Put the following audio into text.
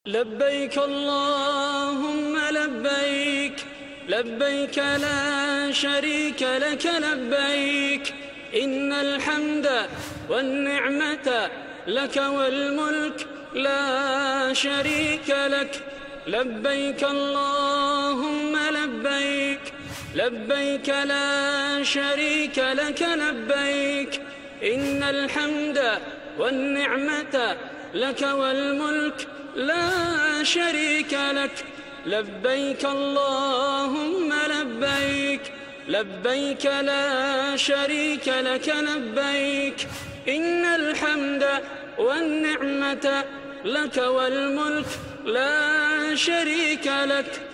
لبيك اللهم لبيك، لبيك لا شريك لك لبيك، إن الحمد والنعمة لك والملك لا شريك لك. لبيك اللهم لبيك، لبيك لا شريك لك لبيك، إن الحمد والنعمة لك والملك لا شريك لك. لبيك اللهم لبيك، لبيك لا شريك لك لبيك، إن الحمد والنعمة لك والملك لا شريك لك.